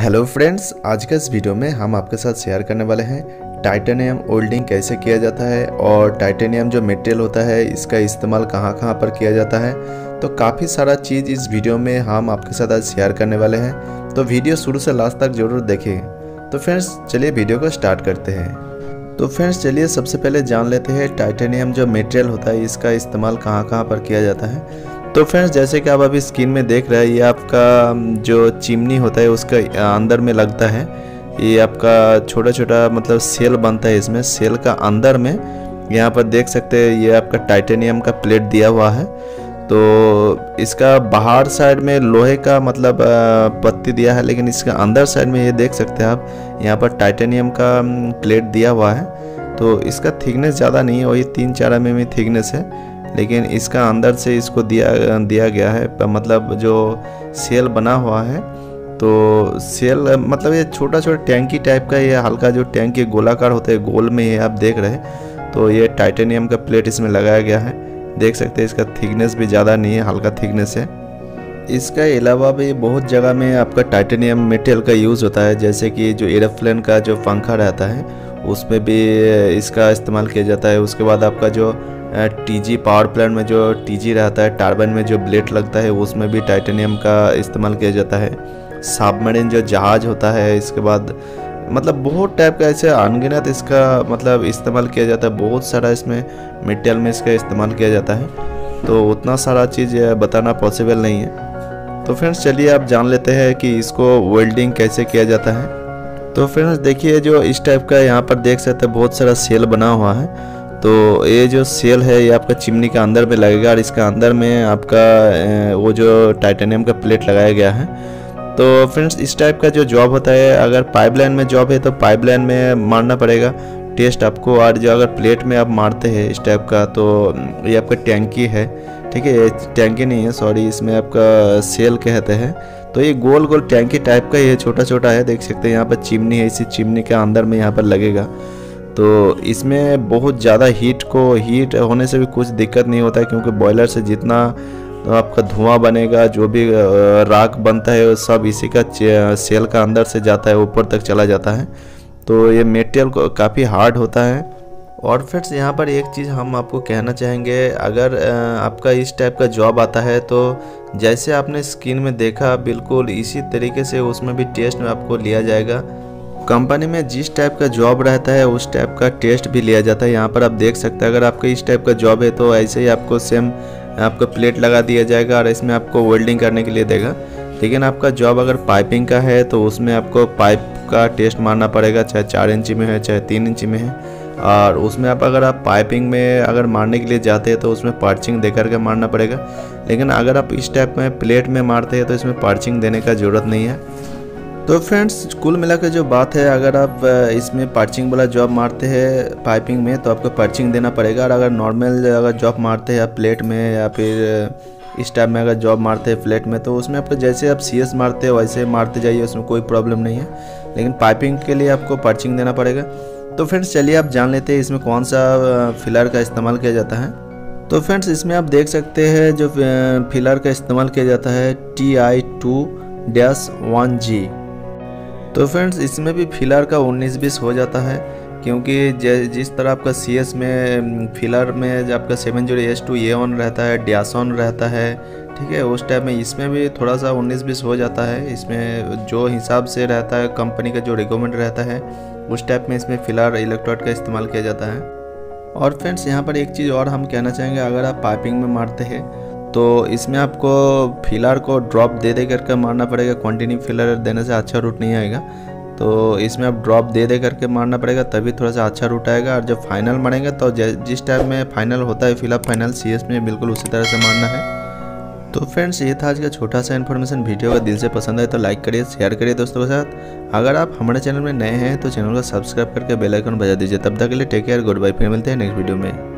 Hello friends, आज के इस वीडियो में हम आपके साथ शेयर करने वाले हैं टाइटेनियम वेल्डिंग कैसे किया जाता है और टाइटेनियम जो मटेरियल होता है इसका इस्तेमाल कहाँ कहाँ पर किया जाता है। तो काफ़ी सारा चीज़ इस वीडियो में हम आपके साथ आज शेयर करने वाले हैं, तो वीडियो शुरू से लास्ट तक जरूर देखें। तो फ्रेंड्स चलिए वीडियो को स्टार्ट करते हैं। तो फ्रेंड्स चलिए सबसे पहले जान लेते हैं टाइटेनियम जो मटेरियल होता है इसका इस्तेमाल कहाँ कहाँ पर किया जाता है। तो फ्रेंड्स जैसे कि आप अभी स्क्रीन में देख रहे हैं, ये आपका जो चिमनी होता है उसका अंदर में लगता है। ये आपका छोटा छोटा मतलब सेल बनता है, इसमें सेल का अंदर में यहाँ पर देख सकते हैं ये आपका टाइटेनियम का प्लेट दिया हुआ है। तो इसका बाहर साइड में लोहे का मतलब पत्ती दिया है, लेकिन इसका अंदर साइड में ये देख सकते हैं आप यहाँ पर टाइटेनियम का प्लेट दिया हुआ है। तो इसका थिकनेस ज़्यादा नहीं है, वही 3-4 mm थिकनेस है, लेकिन इसका अंदर से इसको दिया गया है मतलब जो सेल बना हुआ है। तो सेल मतलब ये छोटा छोटा टैंकी टाइप का, ये हल्का जो टैंकी गोलाकार होता है गोल में ये आप देख रहे हैं। तो ये टाइटेनियम का प्लेट इसमें लगाया गया है, देख सकते हैं। इसका थिकनेस भी ज़्यादा नहीं है, हल्का थिकनेस है। इसका अलावा भी बहुत जगह में आपका टाइटेनियम मटेरियल का यूज़ होता है, जैसे कि जो एरोप्लेन का जो पंखा रहता है उसमें भी इसका इस्तेमाल किया जाता है। उसके बाद आपका जो टीजी पावर प्लांट में जो टीजी रहता है, टर्बाइन में जो ब्लेड लगता है उसमें भी टाइटेनियम का इस्तेमाल किया जाता है। सबमरीन जो जहाज होता है, इसके बाद मतलब बहुत टाइप का ऐसे अनगिनत इसका मतलब इस्तेमाल किया जाता है। बहुत सारा इसमें मटेरियल में इसका इस्तेमाल किया जाता है, तो उतना सारा चीज़ बताना पॉसिबल नहीं है। तो फ्रेंड्स चलिए आप जान लेते हैं कि इसको वेल्डिंग कैसे किया जाता है। तो फ्रेंड्स देखिए जो इस टाइप का यहाँ पर देख सकते हैं बहुत सारा सेल बना हुआ है। तो ये जो सेल है ये आपका चिमनी के अंदर में लगेगा और इसका अंदर में आपका वो जो टाइटेनियम का प्लेट लगाया गया है। तो फ्रेंड्स इस टाइप का जो जॉब होता है, अगर पाइपलाइन में जॉब है तो पाइपलाइन में मारना पड़ेगा टेस्ट आपको, और जो अगर प्लेट में आप मारते हैं इस टाइप का तो ये आपका टैंकी है, ठीक है। ये टैंकी नहीं है, सॉरी, इसमें आपका सेल कहते हैं। तो ये गोल गोल टैंकी टाइप का ये छोटा छोटा है, देख सकते हैं। यहाँ पर चिमनी है, इसी चिमनी के अंदर में यहाँ पर लगेगा। तो इसमें बहुत ज़्यादा हीट होने से भी कुछ दिक्कत नहीं होता है, क्योंकि बॉयलर से जितना तो आपका धुआं बनेगा, जो भी राख बनता है वो सब इसी का सेल का अंदर से जाता है, ऊपर तक चला जाता है। तो ये मटेरियल काफ़ी हार्ड होता है। और फ्रेंड्स यहाँ पर एक चीज़ हम आपको कहना चाहेंगे, अगर आपका इस टाइप का जॉब आता है तो जैसे आपने स्क्रीन में देखा बिल्कुल इसी तरीके से उसमें भी टेस्ट में आपको लिया जाएगा। कंपनी में जिस टाइप का जॉब रहता है उस टाइप का टेस्ट भी लिया जाता है। यहाँ पर आप देख सकते हैं, अगर आपका इस टाइप का जॉब है तो ऐसे ही आपको सेम आपका प्लेट लगा दिया जाएगा और इसमें आपको वेल्डिंग करने के लिए देगा। लेकिन आपका जॉब अगर पाइपिंग का है तो उसमें आपको पाइप का टेस्ट मारना पड़ेगा, चाहे 4 इंची में है चाहे 3 इंची में है। और उसमें अगर आप पाइपिंग में अगर मारने के लिए जाते हैं तो उसमें पर्चिंग दे करके मारना पड़ेगा। लेकिन अगर आप इस टाइप में प्लेट में मारते हैं तो इसमें पर्चिंग देने का ज़रूरत नहीं है। तो फ्रेंड्स कुल मिलाकर जो बात है, अगर आप इसमें पर्चिंग वाला जॉब मारते हैं पाइपिंग में तो आपको पर्चिंग देना पड़ेगा। और अगर नॉर्मल अगर जॉब मारते हैं आप प्लेट में या फिर इस टाइप में अगर जॉब मारते हैं प्लेट में तो उसमें आपको जैसे आप CS मारते हैं वैसे मारते जाइए, उसमें कोई प्रॉब्लम नहीं है। लेकिन पाइपिंग के लिए आपको पर्चिंग देना पड़ेगा। तो फ्रेंड्स चलिए आप जान लेते हैं इसमें कौन सा फिलर का इस्तेमाल किया जाता है। तो फ्रेंड्स इसमें आप देख सकते हैं जो फिलर का इस्तेमाल किया जाता है TI2-1G। तो फ्रेंड्स इसमें भी फिलर का 19-20 हो जाता है, क्योंकि जिस तरह आपका CS में फिलर में आपका 70S2A1 रहता है, डैशऑन रहता है, ठीक है, उस टाइप में इसमें भी थोड़ा सा 19-20 हो जाता है। इसमें जो हिसाब से रहता है कंपनी का जो रिकमेंड रहता है उस टाइप में इसमें फिलर इलेक्ट्रोड का इस्तेमाल किया जाता है। और फ्रेंड्स यहाँ पर एक चीज़ और हम कहना चाहेंगे, अगर आप पाइपिंग में मारते हैं तो इसमें आपको फिलर को ड्रॉप दे करके मारना पड़ेगा। कंटिन्यू फिलर देने से अच्छा रूट नहीं आएगा, तो इसमें आप ड्रॉप दे करके मारना पड़ेगा, तभी थोड़ा सा अच्छा रूट आएगा। और जब फाइनल मारेंगे तो जिस टाइप में फाइनल होता है फिलअप फाइनल CS में बिल्कुल उसी तरह से मारना है। तो फ्रेंड्स ये था आज का छोटा सा इन्फॉर्मेशन। वीडियो अगर दिल से पसंद आए तो लाइक करिए, शेयर करिए दोस्तों के साथ। अगर आप हमारे चैनल में नए हैं तो चैनल को सब्सक्राइब करके बेल आइकन बजा दीजिए। तब तक के लिए टेक केयर, गुड बाय, फिर मिलते हैं नेक्स्ट वीडियो में।